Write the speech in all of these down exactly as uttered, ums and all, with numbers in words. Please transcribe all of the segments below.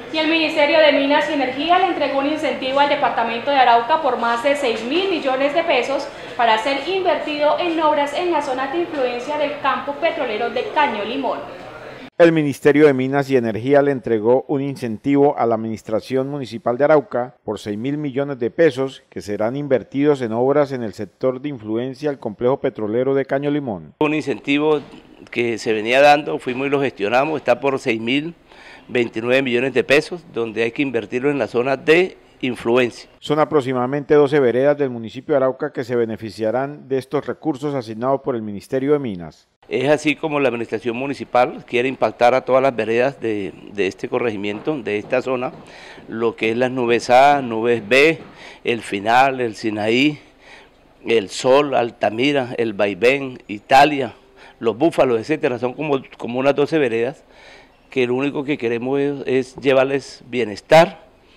Y el Ministerio de Minas y Energía le entregó un incentivo al departamento de Arauca por más de seis mil millones de pesos para ser invertido en obras en la zona de influencia del campo petrolero de Caño Limón. El Ministerio de Minas y Energía le entregó un incentivo a la Administración Municipal de Arauca por seis mil millones de pesos que serán invertidos en obras en el sector de influencia del complejo petrolero de Caño Limón. Un incentivo que se venía dando, fuimos y lo gestionamos, está por seis mil veintinueve millones de pesos, donde hay que invertirlo en la zona de influencia. Son aproximadamente doce veredas del municipio de Arauca que se beneficiarán de estos recursos asignados por el Ministerio de Minas. Es así como la administración municipal quiere impactar a todas las veredas de, de este corregimiento, de esta zona, lo que es las nubes A, nubes B, el Final, el Sinaí, el Sol, Altamira, el Vaivén, Italia, los Búfalos, etcétera. Son como, como unas doce veredas que lo único que queremos es, es llevarles bienestar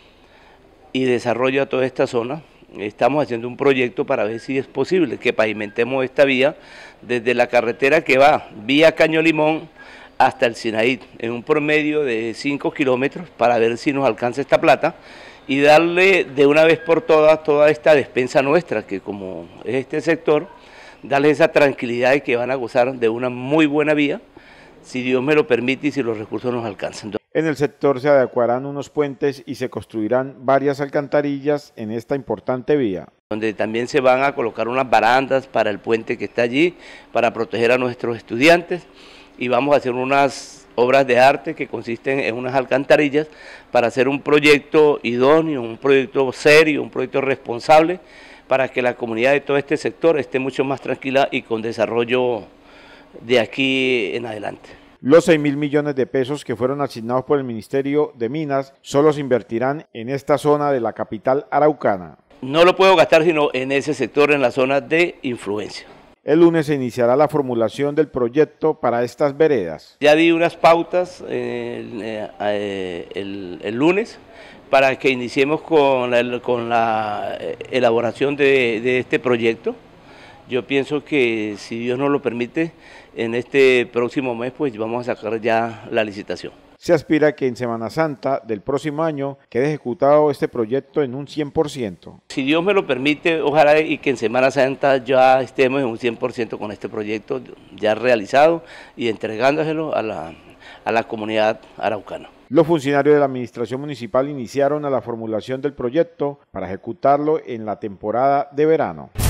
y desarrollo a toda esta zona. Estamos haciendo un proyecto para ver si es posible que pavimentemos esta vía desde la carretera que va vía Caño Limón hasta el Sinaí, en un promedio de cinco kilómetros, para ver si nos alcanza esta plata y darle de una vez por todas toda esta despensa nuestra, que como es este sector, darle esa tranquilidad de que van a gozar de una muy buena vía, si Dios me lo permite y si los recursos nos alcanzan. En el sector se adecuarán unos puentes y se construirán varias alcantarillas en esta importante vía. Donde también se van a colocar unas barandas para el puente que está allí, para proteger a nuestros estudiantes, y vamos a hacer unas obras de arte que consisten en unas alcantarillas para hacer un proyecto idóneo, un proyecto serio, un proyecto responsable, para que la comunidad de todo este sector esté mucho más tranquila y con desarrollo de aquí en adelante. Los seis mil millones de pesos que fueron asignados por el Ministerio de Minas solo se invertirán en esta zona de la capital araucana. No lo puedo gastar sino en ese sector, en la zona de influencia. El lunes se iniciará la formulación del proyecto para estas veredas. Ya di unas pautas eh, eh, el, el lunes para que iniciemos con la, con la elaboración de, de este proyecto. Yo pienso que si Dios nos lo permite, en este próximo mes pues vamos a sacar ya la licitación. Se aspira a que en Semana Santa del próximo año quede ejecutado este proyecto en un cien por ciento. Si Dios me lo permite, ojalá y que en Semana Santa ya estemos en un cien por ciento con este proyecto ya realizado y entregándoselo a la, a la comunidad araucana. Los funcionarios de la administración municipal iniciaron a la formulación del proyecto para ejecutarlo en la temporada de verano.